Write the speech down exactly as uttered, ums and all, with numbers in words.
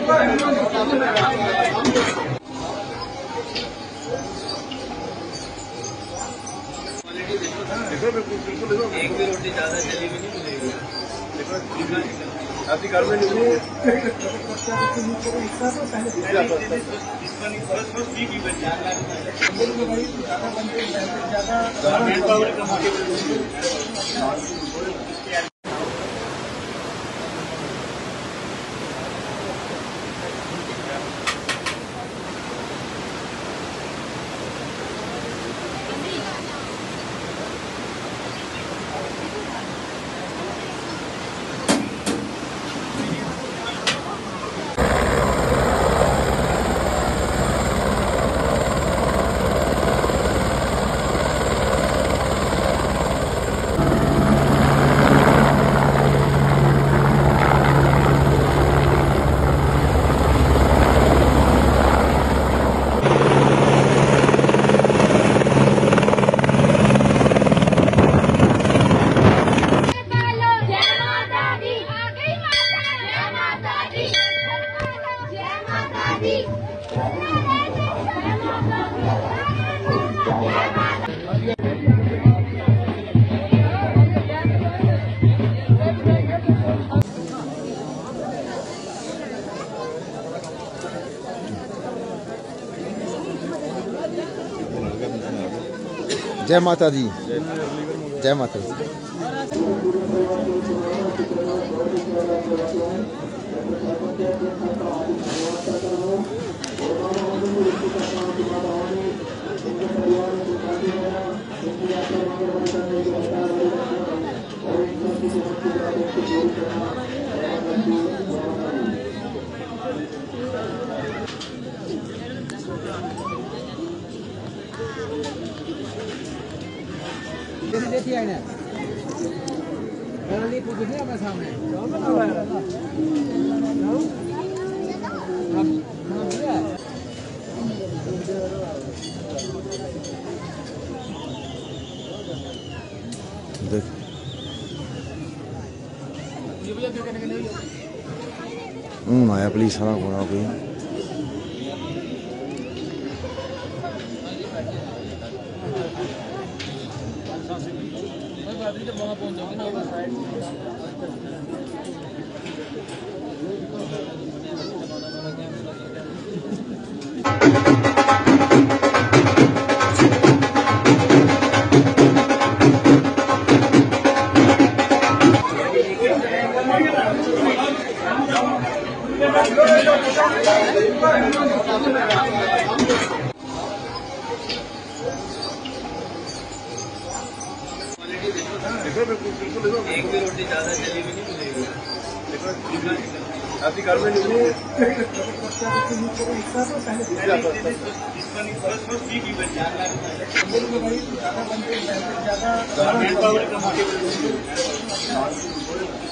एक भी रोटी ज्यादा चली भी नहीं मिलेगी। आपकी घर में नहीं जय माता दी, जय माता दी। देखिए आईना रली पूछ दिया मैं सामने देख हम्म आया पुलिस वाला घोड़ा कोई वहाँ पहुँच जाओगे ना एक भी रोटी ज्यादा चली भी नहीं मिलेगी। आपकी घर में नहीं ज्यादा